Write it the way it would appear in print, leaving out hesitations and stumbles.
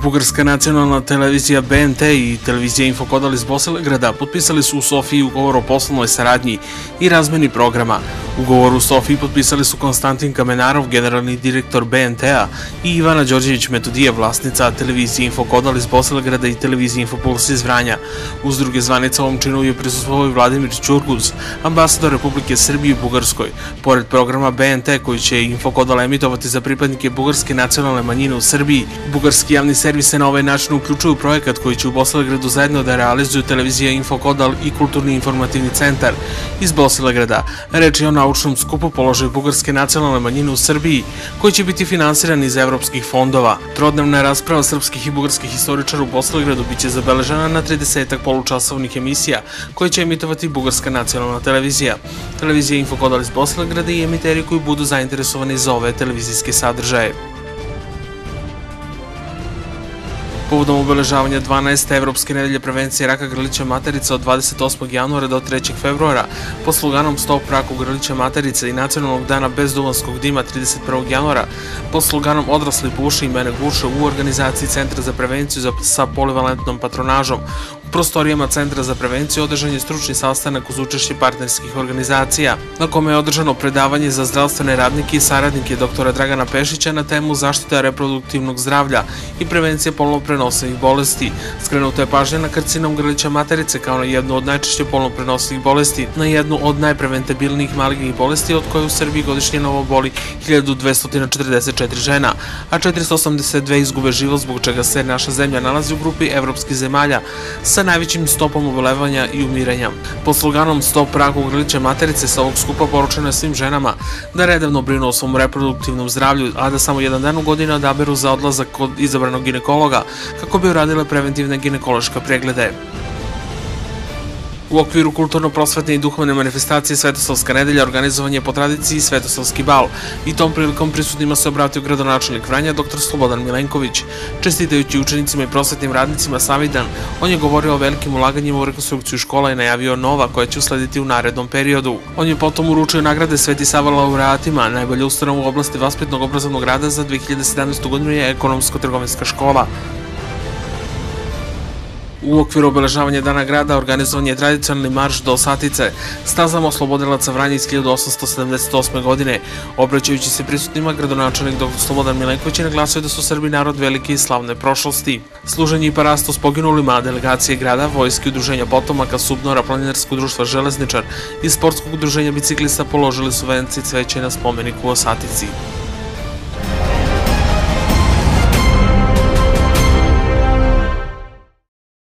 Bugarska nacionalna televizija BNT i televizija Infokodal iz Bosilegrada potpisali su u Sofiji ugovor o poslovnoj saradnji i razmeni programa. Ugovor u Sofiji potpisali su Konstantin Kamenarov, generalni direktor BNT-a, i Ivana Đorđević-Metodije, vlasnica televizije Infokodal iz Bosilegrada i televizije Infopuls iz Vranja. Uz druge zvanice ovom činu je prisustvovao i Vladimir Ćurguz, ambasador Republike Srbije u Bugarskoj. Pored programa BNT koji će Infokodal emitovati za pripadnike bugarske nacionalne manjine u Srbiji, bugarski javni servis se na ovaj način uključuju u projekat koji će u Bosilegradu zajedno da realizuju televizija Infokodal i Kulturni informativni centar iz Bosilegrada. Reč je o naučnom skupu položaju bugarske nacionalne manjine u Srbiji, koji će biti finansiran iz evropskih fondova. Trodnevna rasprava srpskih i bugarskih istoričara u Bosilegradu biće zabeležena na 30 polučasovnih emisija koje će emitovati bugarska nacionalna televizija. Televizija Infokodal iz Bosilegrada i emiteri koji budu zainteresovani za ove televizijske sadržaje. Povodom obeležavanja 12. Evropske nedelje prevencije raka grlića materice od 28. januara do 3. februara, pod sloganom Stop raku grlića materice i Nacionalnog dana bez duvanskog dima 31. januara, pod sloganom Odrasli puše i mene guše u organizaciji Centra za prevenciju sa polivalentnom patronažom, u prostorijama Centra za prevenciju održan je stručni sastanak uz učešće partnerskih organizacija, na kome je održano predavanje za zdravstvene radnike i saradnike dr. Dragana Pešića na temu zaštita reproduktivnog zdravlja i prevencija polno prenosivih bolesti. Skrenuta je pažnja na karcinom grlića materice kao na jednu od najčešće polno prenosivih bolesti, na jednu od najpreventabilnijih malignih bolesti od koje u Srbiji godišnje novoboli 1244 žena, a 482 izgube život, zbog čega se naša zemlja nalazi u grupi evropskih zemalja sa najvećim stopom obolevanja i umiranja. Pod sloganom Stop raku grlića materice sa ovog skupa poručeno je svim ženama da redovno brinu o svom reproduktivnom zdravlju, a da samo jedan dan u godini odaberu za odlazak kod izabranog ginekologa kako bi uradile preventivne ginekološke preglede. U okviru kulturno-prosvetne i duhovne manifestacije Svetosavska nedelja organizovan je po tradiciji Svetosavski bal i tom prilikom prisutnima se obratio gradonačelnik Vranja dr. Slobodan Milenković. Čestitajući učenicima i prosvetnim radnicima Savidan, on je govorio o velikim ulaganjima u rekonstrukciju škola i najavio nova koja će uslediti u narednom periodu. On je potom uručio nagrade Sveti Sava laureatima. Najbolja ustanova u oblasti vaspitnog obrazovnog rada za 2017. godinu je Ekonomsko-trgovinska škola. U okviru obeležavanja Dana grada organizovan je tradicionalni marš do Satice, stazama oslobodilaca Vranja iz 1878. godine. Obraćajući se prisutnima, gradonačelnik dr. Slobodan Milenković je naglasio da su Srbi narod velike i slavne prošlosti. Služenje i parasto s poginulima, delegacije grada, vojske udruženja potomaka, Subnora, planinarskog društva Železničar i sportskog udruženja biciklista položili su vence i cveće na spomeniku u Satici.